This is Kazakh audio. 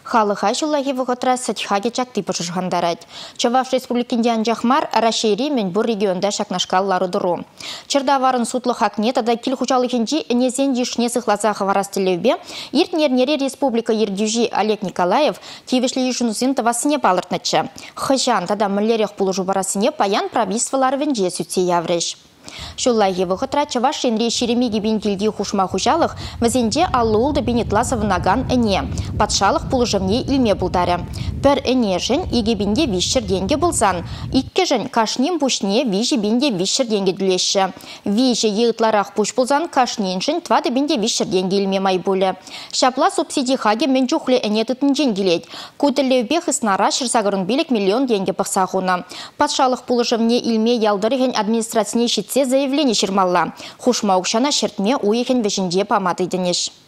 Халыха жыллахи вғытра сәтхаге чакты пұшышғандарад. Чаваш республикінде анжақмар Рашири мен бұл регионда шақнашқаллары дұру. Чырдаварын сутлы хакне тада кіл хучалығынжи незен дешіне сықлазағы варастылеубе, ертнернері республика ердюжи Олег Николаев кевешлі жүнізін тавасыне балыртнычы. Хыжан тада мүллерек бұлы жұбарасыне паян правительстволары венже сүтсе явреш. Шуллайы вғытра Чаваш Енре Шеремеге бенкелге хушма хушалық візенде аллуылды бенетласов наган әне. Патшалық пұлыжымне илме бұлдары. Бір әне жын егебінде вишшір денге бұлсан. Икке жын кашнем бұшне вижі бенде вишшір денге дүлеші. Вижі еғытларақ бұш бұлсан кашнен жын твады бенде вишшір денге илме май бұлы. Шапла субсидий хаге мен жүхлі әне тұтын женгелет. Көтілі хыснара шырсағырын белек миллион денге пақсағуна. Патшалық пұлыжымне илме ялдырыген администрацияне заявление шермалла. Хушма укшана шертме уехен вешенде помады денеш.